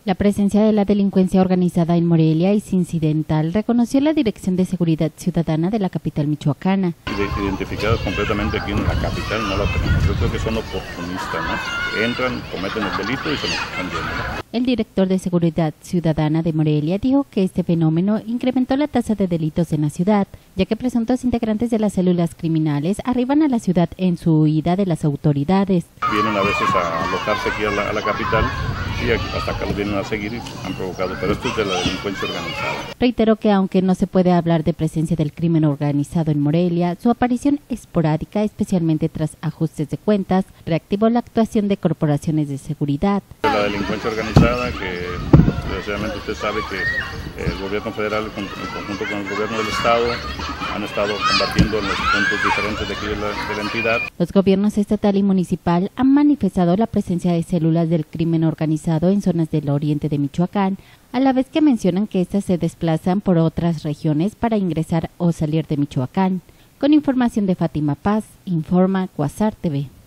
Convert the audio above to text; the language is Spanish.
La presencia de la delincuencia organizada en Morelia es incidental, reconoció la Dirección de Seguridad Ciudadana de la capital michoacana. Identificadas completamente aquí en la capital no la tenemos. Yo creo que son oportunistas, ¿no? Entran, cometen el delito y se nos están yendo, ¿no? El director de Seguridad Ciudadana de Morelia dijo que este fenómeno incrementó la tasa de delitos en la ciudad, ya que presuntos integrantes de las células criminales arriban a la ciudad en su huida de las autoridades. Vienen a veces a alojarse aquí a la capital y hasta acá los vienen a seguir y han provocado, pero esto es de la delincuencia organizada. Reiteró que aunque no se puede hablar de presencia del crimen organizado en Morelia, su aparición esporádica, especialmente tras ajustes de cuentas, reactivó la actuación de corporaciones de seguridad. La delincuencia organizada, que desgraciadamente usted sabe que el gobierno federal en conjunto con el gobierno del estado han estado combatiendo en los puntos diferentes de aquí de la entidad. Los gobiernos estatal y municipal han manifestado la presencia de células del crimen organizado en zonas del oriente de Michoacán, a la vez que mencionan que estas se desplazan por otras regiones para ingresar o salir de Michoacán. Con información de Fátima Paz, informa Cuasar TV.